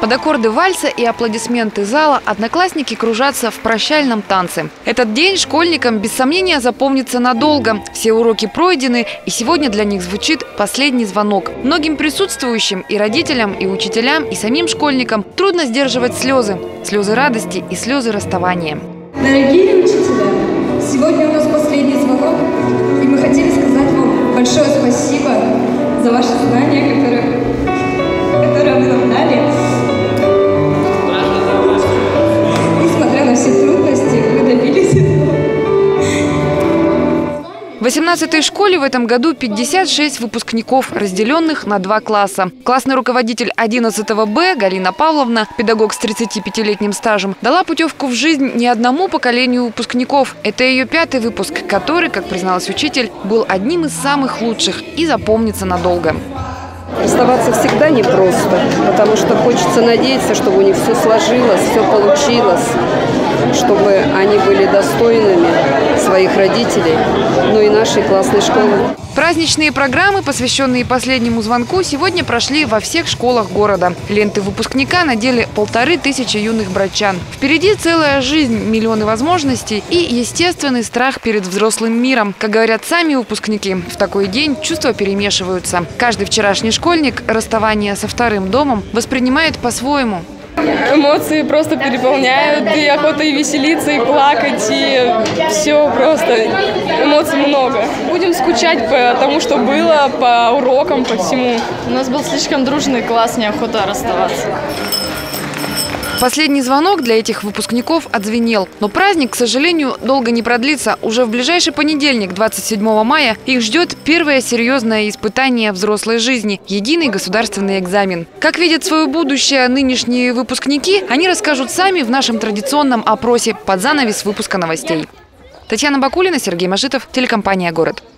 Под аккорды вальса и аплодисменты зала одноклассники кружатся в прощальном танце. Этот день школьникам без сомнения запомнится надолго. Все уроки пройдены, и сегодня для них звучит последний звонок. Многим присутствующим, и родителям, и учителям, и самим школьникам трудно сдерживать слезы. Слезы радости и слезы расставания. Дорогие учителя, сегодня у нас последний звонок, и мы хотели сказать вам большое спасибо за ваши знания, которые вы нам дали. Несмотря на все трудности, вы добились этого. В 18-й школе в этом году 56 выпускников, разделенных на 2 класса. Классный руководитель 11 Б Галина Павловна, педагог с 35-летним стажем, дала путевку в жизнь не одному поколению выпускников. Это ее 5-й выпуск, который, как призналась учитель, был одним из самых лучших и запомнится надолго. Расставаться всегда непросто, потому что хочется надеяться, чтобы у них все сложилось, все получилось, чтобы они были достойными своих родителей, ну и нашей классной школы. Праздничные программы, посвященные последнему звонку, сегодня прошли во всех школах города. Ленты выпускника надели 1500 юных братчан. Впереди целая жизнь, миллионы возможностей и естественный страх перед взрослым миром. Как говорят сами выпускники, в такой день чувства перемешиваются. Каждый вчерашний школьник расставание со вторым домом воспринимает по-своему. Эмоции просто переполняют, и охота и веселиться, и плакать, и все просто. Эмоций много. Будем скучать по тому, что было, по урокам, по всему. У нас был слишком дружный класс, неохота расставаться. Последний звонок для этих выпускников отзвенел. Но праздник, к сожалению, долго не продлится. Уже в ближайший понедельник, 27 мая, их ждет первое серьезное испытание взрослой жизни – единый государственный экзамен. Как видят свое будущее нынешние выпускники, они расскажут сами в нашем традиционном опросе под занавес выпуска новостей. Татьяна Бакулина, Сергей Машитов, телекомпания «Город».